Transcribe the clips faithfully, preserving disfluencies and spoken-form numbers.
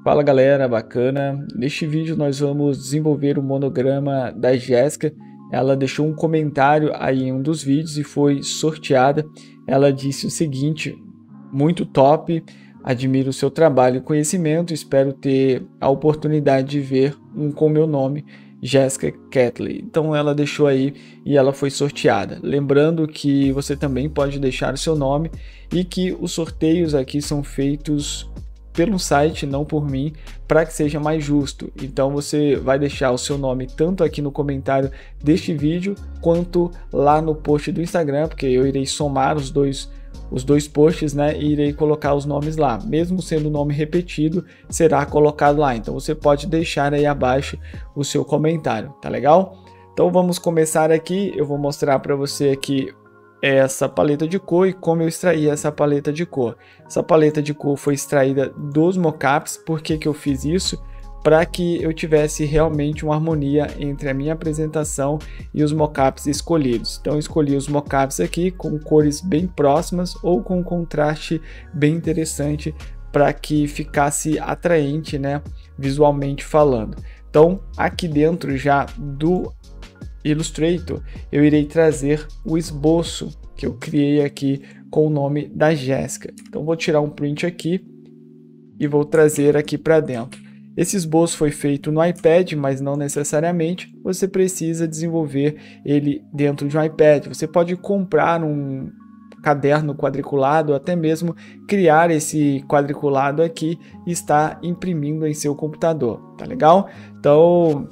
Fala galera, bacana. Neste vídeo nós vamos desenvolver o monograma da Jéssica. Ela deixou um comentário aí em um dos vídeos e foi sorteada. Ela disse o seguinte: muito top, admiro o seu trabalho e conhecimento, espero ter a oportunidade de ver um com meu nome, Jéssica Catley. Então ela deixou aí e ela foi sorteada. Lembrando que você também pode deixar o seu nome e que os sorteios aqui são feitos pelo site, não por mim, para que seja mais justo. Então você vai deixar o seu nome tanto aqui no comentário deste vídeo quanto lá no post do Instagram, porque eu irei somar os dois os dois posts, né, e irei colocar os nomes lá. Mesmo sendo o nome repetido, será colocado lá. Então você pode deixar aí abaixo o seu comentário, tá legal? Então vamos começar aqui. Eu vou mostrar para você aqui essa paleta de cor e como eu extraí essa paleta de cor. Essa paleta de cor foi extraída dos mockups. Por que que eu fiz isso? Para que eu tivesse realmente uma harmonia entre a minha apresentação e os mockups escolhidos. Então eu escolhi os mockups aqui com cores bem próximas ou com um contraste bem interessante para que ficasse atraente, né, visualmente falando. Então aqui dentro já do Illustrator eu irei trazer o esboço que eu criei aqui com o nome da Jéssica. Então vou tirar um print aqui e vou trazer aqui para dentro. Esse esboço foi feito no iPad, mas não necessariamente você precisa desenvolver ele dentro de um iPad. Você pode comprar um caderno quadriculado, ou até mesmo criar esse quadriculado aqui e estar imprimindo em seu computador, tá legal? Então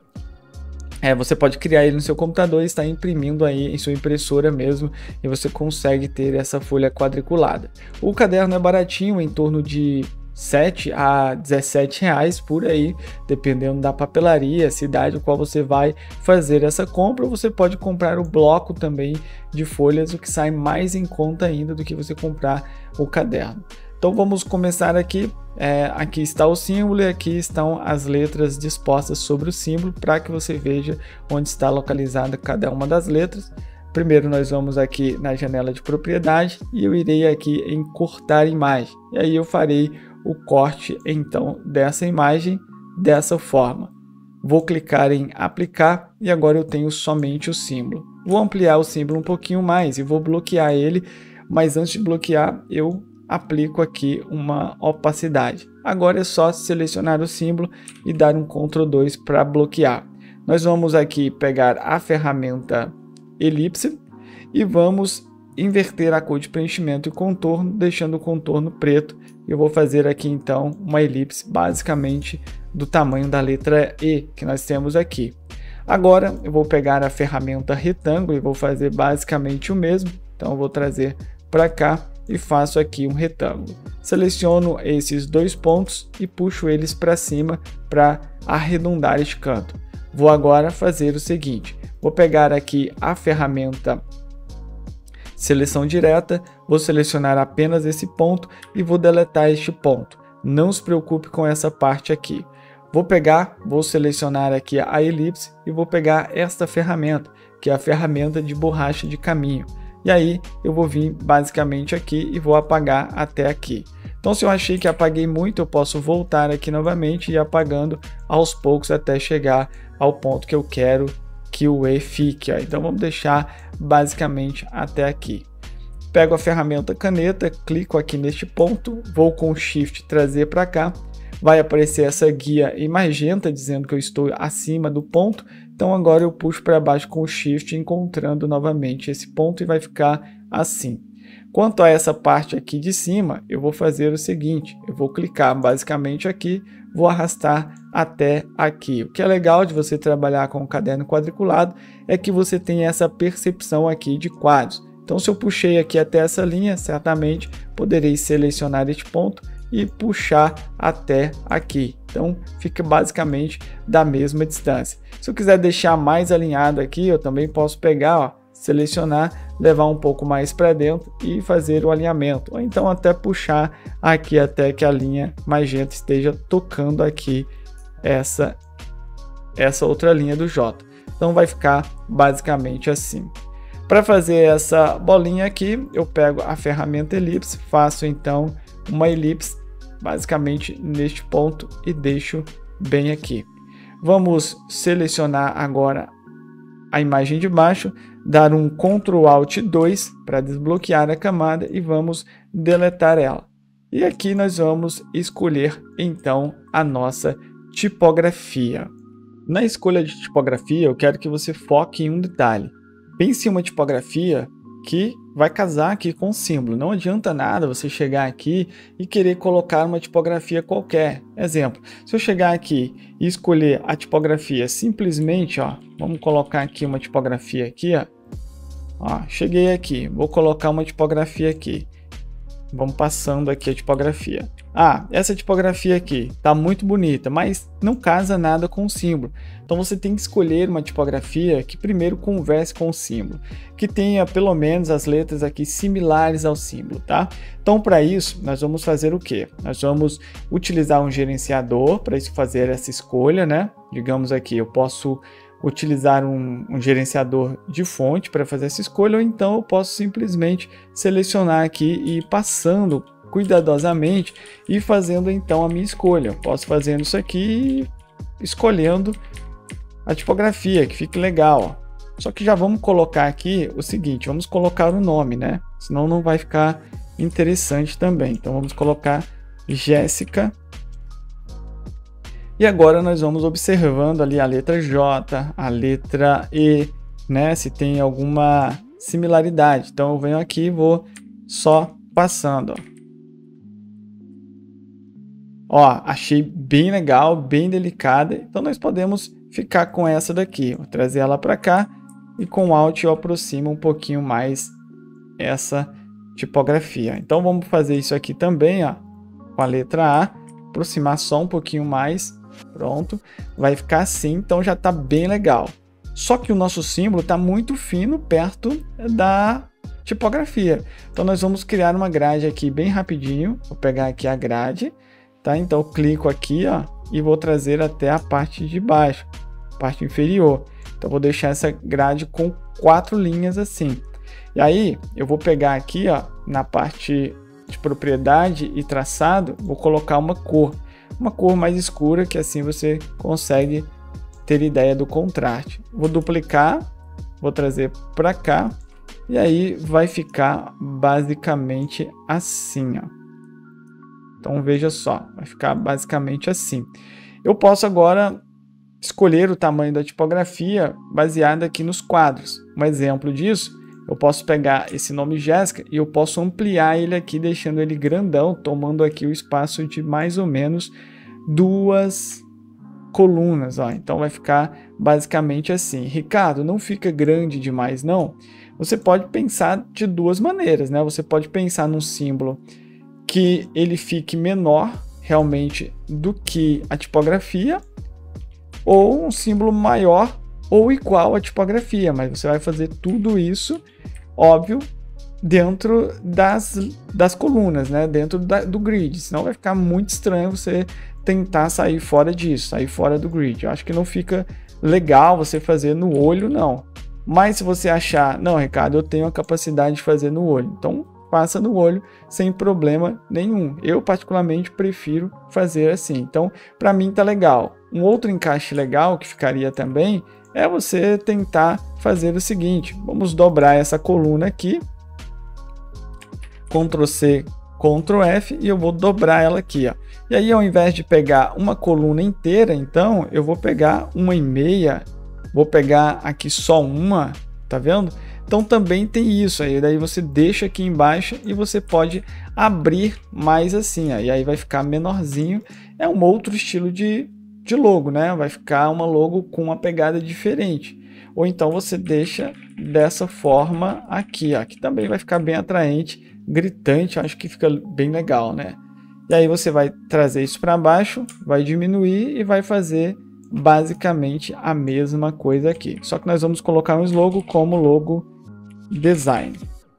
É, você pode criar ele no seu computador e estar imprimindo aí em sua impressora mesmo, e você consegue ter essa folha quadriculada. O caderno é baratinho, em torno de sete a dezessete reais por aí, dependendo da papelaria, cidade, qual você vai fazer essa compra. Você pode comprar o bloco também de folhas, o que sai mais em conta ainda do que você comprar o caderno. Então vamos começar aqui. É, aqui está o símbolo e aqui estão as letras dispostas sobre o símbolo para que você veja onde está localizada cada uma das letras. Primeiro nós vamos aqui na janela de propriedade e eu irei aqui em cortar imagem. E aí eu farei o corte então dessa imagem dessa forma. Vou clicar em aplicar e agora eu tenho somente o símbolo. Vou ampliar o símbolo um pouquinho mais e vou bloquear ele, mas antes de bloquear eu aplico aqui uma opacidade. Agora é só selecionar o símbolo e dar um control dois para bloquear. Nós vamos aqui pegar a ferramenta elipse e vamos inverter a cor de preenchimento e contorno, deixando o contorno preto. Eu vou fazer aqui então uma elipse basicamente do tamanho da letra E que nós temos aqui. Agora eu vou pegar a ferramenta retângulo e vou fazer basicamente o mesmo. Então eu vou trazer para cá e faço aqui um retângulo. Seleciono esses dois pontos e puxo eles para cima para arredondar este canto. Vou agora fazer o seguinte: vou pegar aqui a ferramenta seleção direta, vou selecionar apenas esse ponto e vou deletar este ponto. Não se preocupe com essa parte aqui. Vou pegar, vou selecionar aqui a elipse e vou pegar esta ferramenta, que é a ferramenta de borracha de caminho. E aí eu vou vir basicamente aqui e vou apagar até aqui. Então se eu achei que apaguei muito, eu posso voltar aqui novamente e ir apagando aos poucos até chegar ao ponto que eu quero que o E fique. Ó. Então vamos deixar basicamente até aqui. Pego a ferramenta caneta, clico aqui neste ponto, vou com o Shift trazer para cá. Vai aparecer essa guia em magenta dizendo que eu estou acima do ponto. Então agora eu puxo para baixo com o Shift, encontrando novamente esse ponto e vai ficar assim. Quanto a essa parte aqui de cima, eu vou fazer o seguinte: eu vou clicar basicamente aqui, vou arrastar até aqui. O que é legal de você trabalhar com o caderno quadriculado é que você tem essa percepção aqui de quadros. Então se eu puxei aqui até essa linha, certamente poderei selecionar este ponto e puxar até aqui. Então fica basicamente da mesma distância. Se eu quiser deixar mais alinhado aqui, eu também posso pegar, ó, selecionar, levar um pouco mais para dentro e fazer o alinhamento. Ou então até puxar aqui até que a linha magenta esteja tocando aqui essa, essa outra linha do J. Então vai ficar basicamente assim. Para fazer essa bolinha aqui, eu pego a ferramenta elipse, faço então uma elipse basicamente neste ponto e deixo bem aqui. Vamos selecionar agora a imagem de baixo, dar um control alt dois para desbloquear a camada e vamos deletar ela. E aqui nós vamos escolher então a nossa tipografia. Na escolha de tipografia, eu quero que você foque em um detalhe. Pense em uma tipografia que vai casar aqui com o símbolo. Não adianta nada você chegar aqui e querer colocar uma tipografia qualquer. Exemplo, se eu chegar aqui e escolher a tipografia simplesmente, ó, vamos colocar aqui uma tipografia aqui, ó. Ó, cheguei aqui, vou colocar uma tipografia aqui. Vamos passando aqui a tipografia. Ah, essa tipografia aqui tá muito bonita, mas não casa nada com o símbolo. Então você tem que escolher uma tipografia que primeiro converse com o símbolo, que tenha pelo menos as letras aqui similares ao símbolo, tá? Então para isso nós vamos fazer o quê? Nós vamos utilizar um gerenciador para isso fazer essa escolha, né? Digamos aqui, eu posso utilizar um, um gerenciador de fonte para fazer essa escolha, ou então eu posso simplesmente selecionar aqui e ir passando cuidadosamente e fazendo então a minha escolha. Eu posso fazendo isso aqui e escolhendo a tipografia, que fique legal. Ó. Só que já vamos colocar aqui o seguinte, vamos colocar o nome, né? Senão não vai ficar interessante também. Então vamos colocar Jéssica. E agora nós vamos observando ali a letra J, a letra E, né? Se tem alguma similaridade. Então eu venho aqui e vou só passando. Ó. Ó, achei bem legal, bem delicada. Então nós podemos ficar com essa daqui. Vou trazer ela para cá e com o Alt eu aproximo um pouquinho mais essa tipografia. Então vamos fazer isso aqui também, ó, com a letra A. Aproximar só um pouquinho mais. Pronto, vai ficar assim, então já está bem legal. Só que o nosso símbolo está muito fino perto da tipografia. Então nós vamos criar uma grade aqui bem rapidinho. Vou pegar aqui a grade, tá? Então eu clico aqui, ó, e vou trazer até a parte de baixo, parte inferior. Então vou deixar essa grade com quatro linhas assim. E aí eu vou pegar aqui, ó, na parte de propriedade e traçado, vou colocar uma cor. Uma cor mais escura, que assim você consegue ter ideia do contraste. Vou duplicar, vou trazer para cá e aí vai ficar basicamente assim, ó. Então veja só, vai ficar basicamente assim. Eu posso agora escolher o tamanho da tipografia baseado aqui nos quadros. Um exemplo disso, eu posso pegar esse nome Jéssica e eu posso ampliar ele aqui, deixando ele grandão, tomando aqui o espaço de mais ou menos duas colunas. Ó. Então vai ficar basicamente assim. Ricardo, não fica grande demais não? Você pode pensar de duas maneiras, né? Você pode pensar num símbolo que ele fique menor realmente do que a tipografia, ou um símbolo maior ou igual à tipografia, mas você vai fazer tudo isso, óbvio, dentro das, das colunas, né? Dentro da, do grid, senão vai ficar muito estranho você tentar sair fora disso, sair fora do grid. Eu acho que não fica legal você fazer no olho, não. Mas se você achar, não, Ricardo, eu tenho a capacidade de fazer no olho, então faça no olho sem problema nenhum. Eu particularmente prefiro fazer assim. Então, para mim tá legal. Um outro encaixe legal que ficaria também é você tentar fazer o seguinte. Vamos dobrar essa coluna aqui. control C, control F e eu vou dobrar ela aqui, ó. E aí, ao invés de pegar uma coluna inteira, então eu vou pegar uma e meia, vou pegar aqui só uma, tá vendo? Então também tem isso aí, daí você deixa aqui embaixo e você pode abrir mais assim, ó, e aí vai ficar menorzinho. É um outro estilo de, de logo, né? Vai ficar uma logo com uma pegada diferente. Ou então você deixa dessa forma aqui, ó, que também vai ficar bem atraente, gritante, acho que fica bem legal, né? E aí você vai trazer isso para baixo, vai diminuir e vai fazer basicamente a mesma coisa aqui. Só que nós vamos colocar um logo como logo design.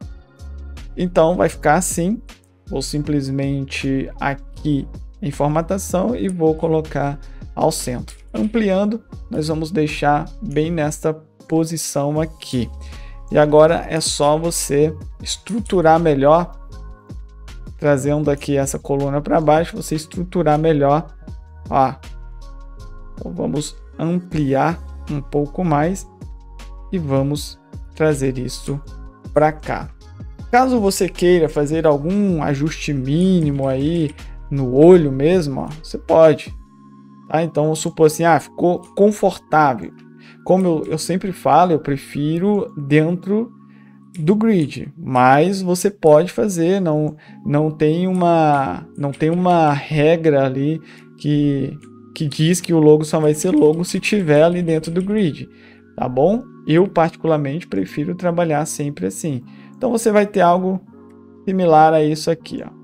Então vai ficar assim. Vou simplesmente aqui em formatação e vou colocar ao centro. Ampliando, nós vamos deixar bem nesta posição aqui. E agora é só você estruturar melhor, trazendo aqui essa coluna para baixo, você estruturar melhor. Ó, então vamos ampliar um pouco mais e vamos trazer isso para cá. Caso você queira fazer algum ajuste mínimo aí no olho mesmo, ó, você pode. Tá? Então, vamos supor assim, ah, ficou confortável. Como eu, eu sempre falo, eu prefiro dentro do grid, mas você pode fazer, não, não, tem, uma, não tem uma regra ali que, que diz que o logo só vai ser logo se tiver ali dentro do grid, tá bom? Eu particularmente prefiro trabalhar sempre assim. Então você vai ter algo similar a isso aqui, ó.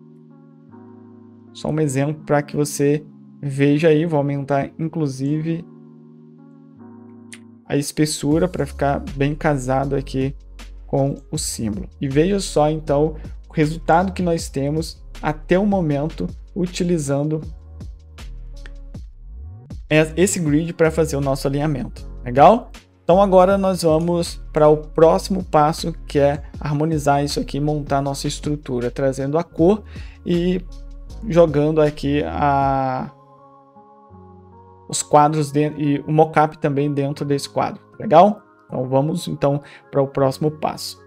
Só um exemplo para que você veja aí, vou aumentar inclusive a espessura para ficar bem casado aqui com o símbolo. E veja só então o resultado que nós temos até o momento utilizando esse grid para fazer o nosso alinhamento. Legal? Então agora nós vamos para o próximo passo, que é harmonizar isso aqui, montar a nossa estrutura, trazendo a cor e jogando aqui a... os quadros dentro, e o mockup também dentro desse quadro. Legal? Então vamos então para o próximo passo.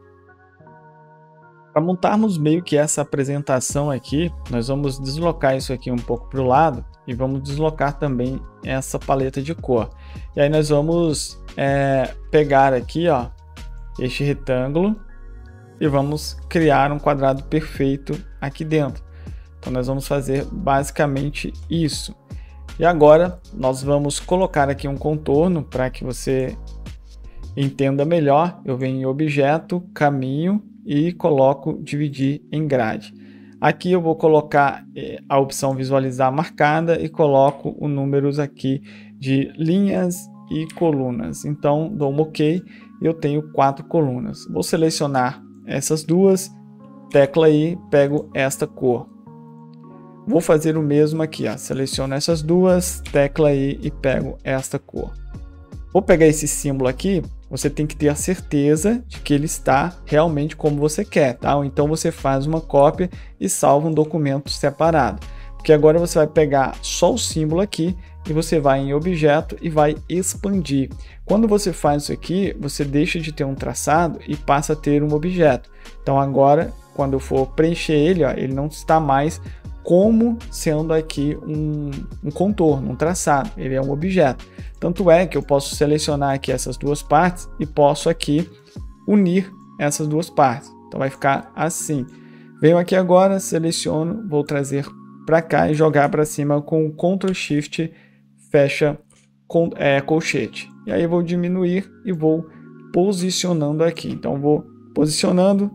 Para montarmos meio que essa apresentação aqui, nós vamos deslocar isso aqui um pouco para o lado e vamos deslocar também essa paleta de cor. E aí nós vamos é, pegar aqui, ó, este retângulo e vamos criar um quadrado perfeito aqui dentro. Então nós vamos fazer basicamente isso. E agora nós vamos colocar aqui um contorno para que você entenda melhor. Eu venho em objeto, caminho e coloco dividir em grade. Aqui eu vou colocar a opção visualizar marcada e coloco os números aqui de linhas e colunas. Então dou um OK e eu tenho quatro colunas. Vou selecionar essas duas, tecla aí, pego esta cor. Vou fazer o mesmo aqui, ó. Seleciono essas duas, tecla aí e pego esta cor. Vou pegar esse símbolo aqui, você tem que ter a certeza de que ele está realmente como você quer, tá? Ou então você faz uma cópia e salva um documento separado. Porque agora você vai pegar só o símbolo aqui e você vai em objeto e vai expandir. Quando você faz isso aqui, você deixa de ter um traçado e passa a ter um objeto. Então agora, quando eu for preencher ele, ó, ele não está mais como sendo aqui um, um contorno, um traçado, ele é um objeto. Tanto é que eu posso selecionar aqui essas duas partes e posso aqui unir essas duas partes. Então vai ficar assim. Venho aqui agora, seleciono, vou trazer para cá e jogar para cima com control shift, fecha com, é, colchete. E aí eu vou diminuir e vou posicionando aqui. Então vou posicionando,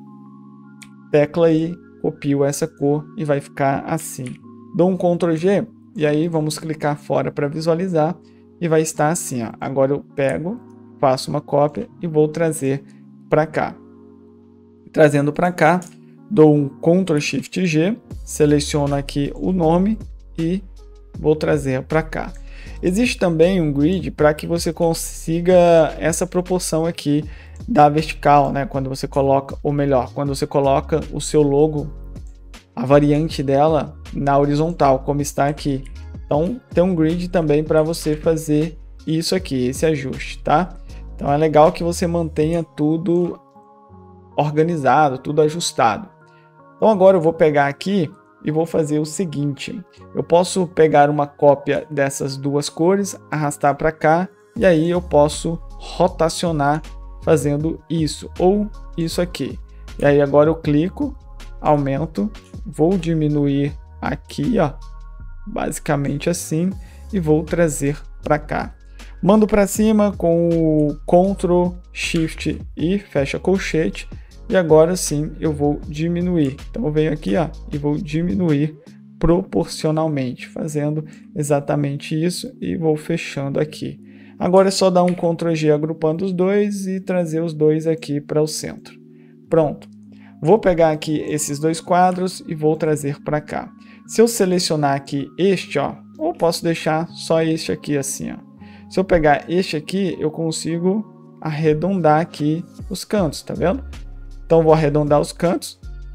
tecla aí, copio essa cor e vai ficar assim. Dou um control G e aí vamos clicar fora para visualizar e vai estar assim, ó. Agora eu pego, faço uma cópia e vou trazer para cá. Trazendo para cá, dou um control shift G, seleciono aqui o nome e vou trazer para cá. Existe também um grid para que você consiga essa proporção aqui da vertical, né? Quando você coloca, ou melhor, quando você coloca o seu logo, a variante dela na horizontal, como está aqui. Então tem um grid também para você fazer isso aqui, esse ajuste, tá? Então é legal que você mantenha tudo organizado, tudo ajustado. Então agora eu vou pegar aqui e vou fazer o seguinte, eu posso pegar uma cópia dessas duas cores, arrastar para cá e aí eu posso rotacionar fazendo isso ou isso aqui. E aí agora eu clico, aumento, vou diminuir aqui, ó, basicamente assim, e vou trazer para cá. Mando para cima com o control shift e fecha colchete. E agora sim eu vou diminuir. Então eu venho aqui, ó, e vou diminuir proporcionalmente, fazendo exatamente isso e vou fechando aqui. Agora é só dar um control G agrupando os dois e trazer os dois aqui para o centro. Pronto. Vou pegar aqui esses dois quadros e vou trazer para cá. Se eu selecionar aqui este, ó, ou posso deixar só este aqui assim, ó. Se eu pegar este aqui, eu consigo arredondar aqui os cantos, tá vendo? Então vou arredondar os cantos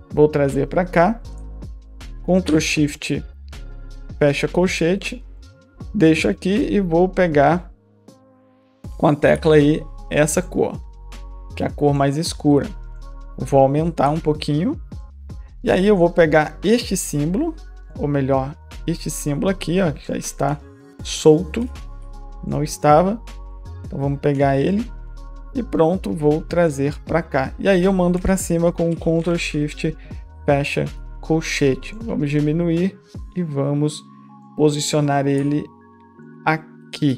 vou trazer para cá, Ctrl Shift, fecha colchete, deixo aqui e vou pegar com a tecla aí essa cor, que é a cor mais escura. Vou aumentar um pouquinho, e aí eu vou pegar este símbolo, ou melhor, este símbolo aqui, ó, que já está solto, não estava, então vamos pegar ele, e pronto, vou trazer para cá. E aí eu mando para cima com o Ctrl Shift, fecha colchete. Vamos diminuir e vamos posicionar ele aqui.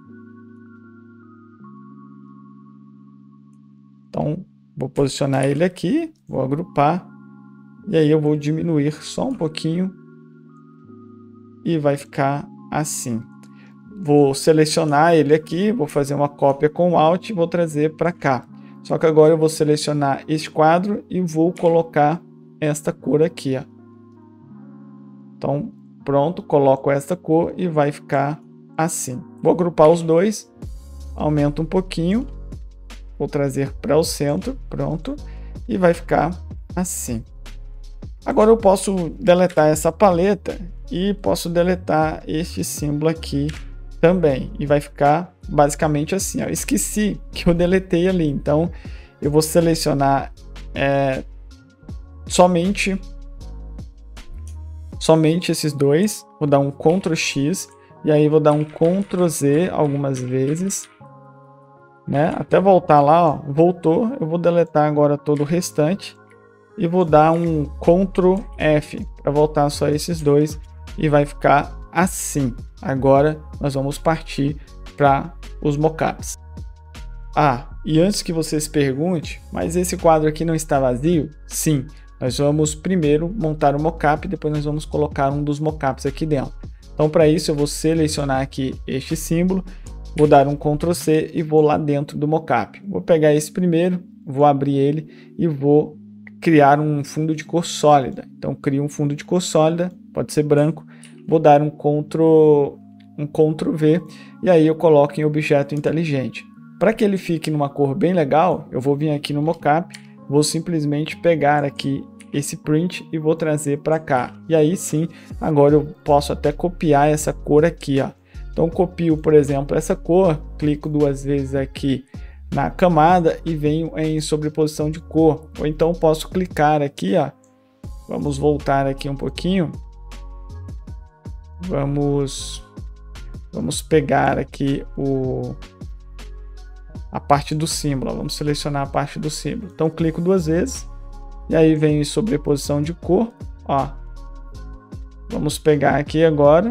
Então, vou posicionar ele aqui, vou agrupar, e aí eu vou diminuir só um pouquinho, e vai ficar assim. Vou selecionar ele aqui, vou fazer uma cópia com Alt e vou trazer para cá. Só que agora eu vou selecionar este quadro e vou colocar esta cor aqui, ó. Então, pronto, coloco esta cor e vai ficar assim. Vou agrupar os dois, aumento um pouquinho, vou trazer para o centro, pronto, e vai ficar assim. Agora eu posso deletar essa paleta e posso deletar este símbolo aqui também, e vai ficar basicamente assim, ó. Esqueci que eu deletei ali, então eu vou selecionar é, somente somente esses dois, vou dar um Ctrl X e aí vou dar um Ctrl Z algumas vezes, né? Até voltar lá, ó, voltou, eu vou deletar agora todo o restante e vou dar um Ctrl F para voltar só esses dois e vai ficar assim. Agora nós vamos partir para os mockups. Ah, e antes que você se pergunte, mas esse quadro aqui não está vazio? Sim, nós vamos primeiro montar o mockup, depois nós vamos colocar um dos mockups aqui dentro. Então para isso eu vou selecionar aqui este símbolo, vou dar um Ctrl C e vou lá dentro do mockup. Vou pegar esse primeiro, vou abrir ele e vou criar um fundo de cor sólida. Então crio um fundo de cor sólida, pode ser branco. Vou dar um Ctrl, um Ctrl V e aí eu coloco em objeto inteligente. Para que ele fique numa cor bem legal, eu vou vir aqui no mockup, vou simplesmente pegar aqui esse print e vou trazer para cá. E aí sim, agora eu posso até copiar essa cor aqui, ó. Então copio, por exemplo, essa cor, clico duas vezes aqui na camada e venho em sobreposição de cor. Ou então posso clicar aqui, ó. Vamos voltar aqui um pouquinho. Vamos, vamos pegar aqui o, a parte do símbolo. Vamos selecionar a parte do símbolo. Então clico duas vezes e aí venho em sobreposição de cor. Ó. Vamos pegar aqui agora.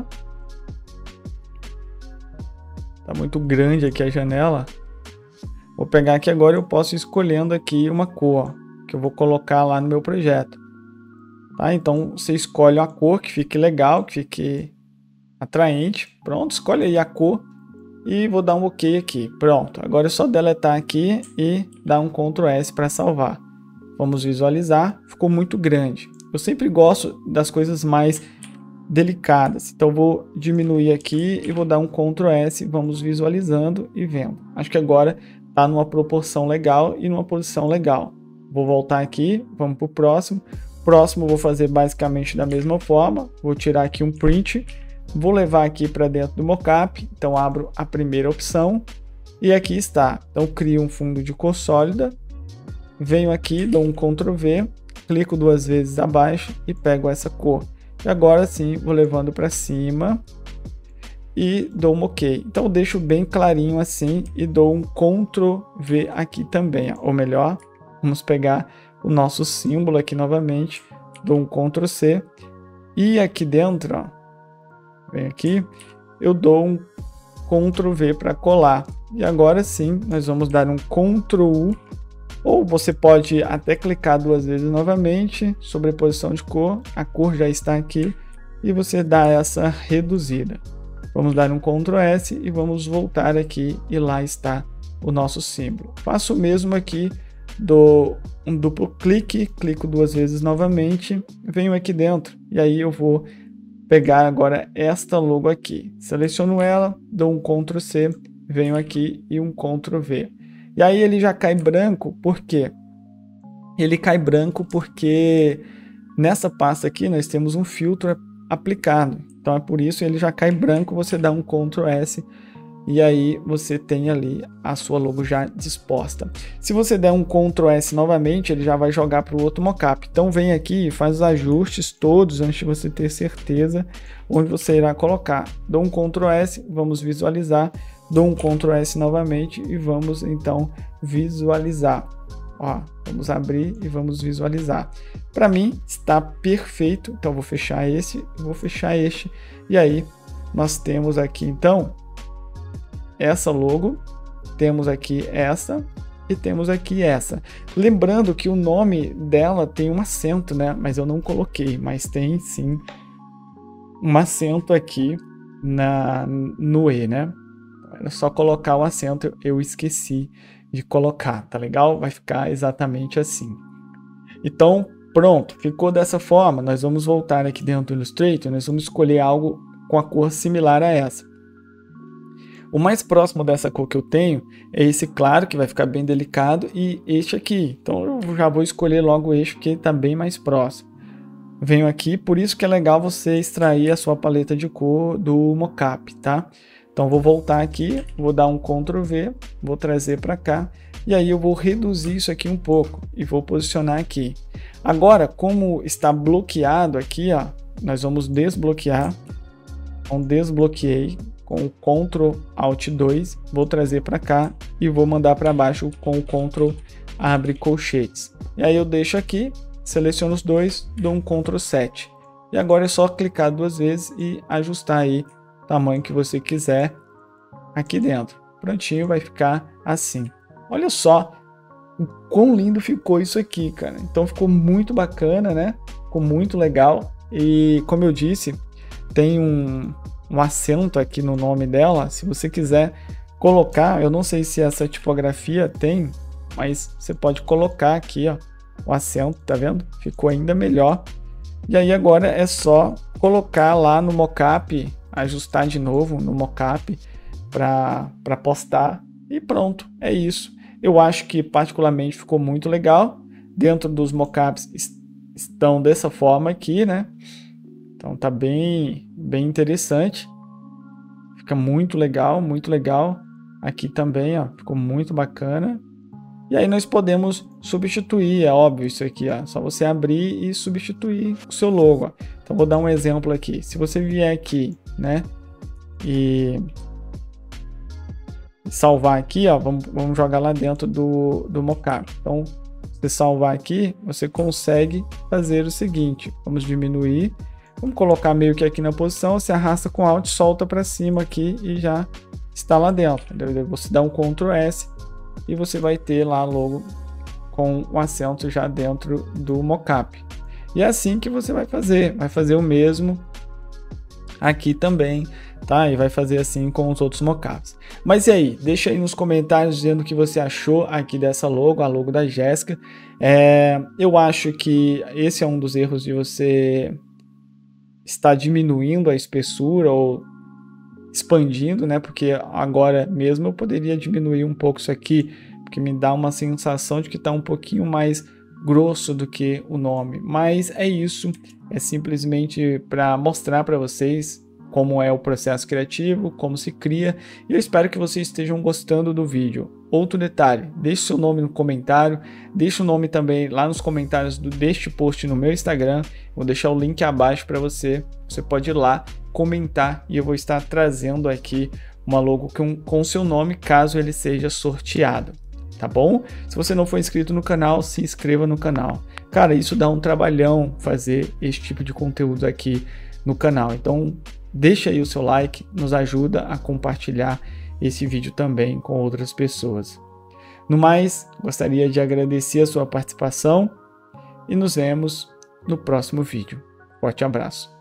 Tá muito grande aqui a janela. Vou pegar aqui agora e eu posso ir escolhendo aqui uma cor, ó, que eu vou colocar lá no meu projeto. Tá? Então você escolhe uma cor que fique legal, que fique atraente. Pronto, escolhe aí a cor e vou dar um OK aqui. Pronto, agora é só deletar aqui e dar um Ctrl S para salvar. Vamos visualizar, ficou muito grande. Eu sempre gosto das coisas mais delicadas, então vou diminuir aqui e vou dar um Ctrl S, vamos visualizando e vendo. Acho que agora está numa proporção legal e numa posição legal. Vou voltar aqui, vamos para o próximo. Próximo vou fazer basicamente da mesma forma, vou tirar aqui um print, vou levar aqui para dentro do mockup, então abro a primeira opção e aqui está. Então crio um fundo de cor sólida, venho aqui, dou um Ctrl V, clico duas vezes abaixo e pego essa cor. E agora sim, vou levando para cima e dou um OK. Então eu deixo bem clarinho assim e dou um Ctrl V aqui também, ó. Ou melhor, vamos pegar o nosso símbolo aqui novamente, dou um Ctrl C e aqui dentro, ó, vem aqui, eu dou um Ctrl V para colar. E agora sim, nós vamos dar um Ctrl U, ou você pode até clicar duas vezes novamente, sobreposição de cor, a cor já está aqui, e você dá essa reduzida. Vamos dar um Ctrl S e vamos voltar aqui, e lá está o nosso símbolo. Faço o mesmo aqui, dou um duplo clique, clico duas vezes novamente, venho aqui dentro, e aí eu vou pegar agora esta logo aqui, seleciono ela, dou um Ctrl C, venho aqui e um Ctrl V. E aí ele já cai branco, por quê? ele cai branco porque nessa pasta aqui nós temos um filtro aplicado. Então é por isso ele já cai branco, você dá um control S e aí você tem ali a sua logo já disposta. Se você der um control S novamente, ele já vai jogar para o outro mockup. Então vem aqui e faz os ajustes todos antes de você ter certeza onde você irá colocar. Dou um control S, vamos visualizar. Dou um control S novamente e vamos então visualizar. Ó, vamos abrir e vamos visualizar. Para mim está perfeito, então vou fechar esse, vou fechar este e aí nós temos aqui então essa logo, temos aqui essa e temos aqui essa. Lembrando que o nome dela tem um acento, né? Mas eu não coloquei, mas tem sim um acento aqui na, no E, né? Era só colocar o acento, eu esqueci de colocar, tá legal? Vai ficar exatamente assim. Então, pronto, ficou dessa forma. Nós vamos voltar aqui dentro do Illustrator, nós vamos escolher algo com a cor similar a essa. O mais próximo dessa cor que eu tenho é esse claro, que vai ficar bem delicado, e este aqui. Então eu já vou escolher logo este, porque está bem mais próximo. Venho aqui, por isso que é legal você extrair a sua paleta de cor do mockup, tá? Então vou voltar aqui, vou dar um control V, vou trazer para cá, e aí eu vou reduzir isso aqui um pouco, e vou posicionar aqui. Agora, como está bloqueado aqui, ó, nós vamos desbloquear. Então desbloqueei. Com o control alt dois, vou trazer para cá e vou mandar para baixo com o control abre colchetes. E aí eu deixo aqui, seleciono os dois, dou um control sete. E agora é só clicar duas vezes e ajustar aí o tamanho que você quiser aqui dentro. Prontinho, vai ficar assim. Olha só o quão lindo ficou isso aqui, cara. Então ficou muito bacana, né? Ficou muito legal. E como eu disse, tem um... um acento aqui no nome dela. Se você quiser colocar, eu não sei se essa tipografia tem, mas você pode colocar aqui, ó, o acento, tá vendo? Ficou ainda melhor. E aí agora é só colocar lá no mockup, ajustar de novo no mockup para para postar e pronto, é isso. Eu acho que particularmente ficou muito legal. Dentro dos mockups estão dessa forma aqui, né? Então tá bem, bem interessante. Fica muito legal, muito legal. Aqui também, ó, ficou muito bacana. E aí nós podemos substituir, é óbvio isso aqui, ó. Só você abrir e substituir o seu logo, ó. Então vou dar um exemplo aqui. Se você vier aqui, né, e salvar aqui, ó, vamos, vamos jogar lá dentro do, do mockup. Então, se você salvar aqui, você consegue fazer o seguinte. Vamos diminuir. Vamos colocar meio que aqui na posição, você arrasta com Alt, solta para cima aqui e já está lá dentro. Entendeu? Você dá um control S e você vai ter lá logo com o acento já dentro do mockup. E é assim que você vai fazer, vai fazer o mesmo aqui também, tá? E vai fazer assim com os outros mockups. Mas e aí? Deixa aí nos comentários dizendo o que você achou aqui dessa logo, a logo da Jéssica. É, eu acho que esse é um dos erros de você está diminuindo a espessura ou expandindo, né? Porque agora mesmo eu poderia diminuir um pouco isso aqui, porque me dá uma sensação de que está um pouquinho mais grosso do que o nome. Mas é isso, é simplesmente para mostrar para vocês como é o processo criativo, como se cria, e eu espero que vocês estejam gostando do vídeo. Outro detalhe, deixe seu nome no comentário, deixe o nome também lá nos comentários do, deste post no meu Instagram, vou deixar o link abaixo para você, você pode ir lá comentar e eu vou estar trazendo aqui uma logo com, com seu nome, caso ele seja sorteado, tá bom? Se você não for inscrito no canal, se inscreva no canal. Cara, isso dá um trabalhão fazer esse tipo de conteúdo aqui no canal, então deixa aí o seu like, nos ajuda a compartilhar esse vídeo também com outras pessoas. No mais, gostaria de agradecer a sua participação e nos vemos no próximo vídeo. Forte abraço!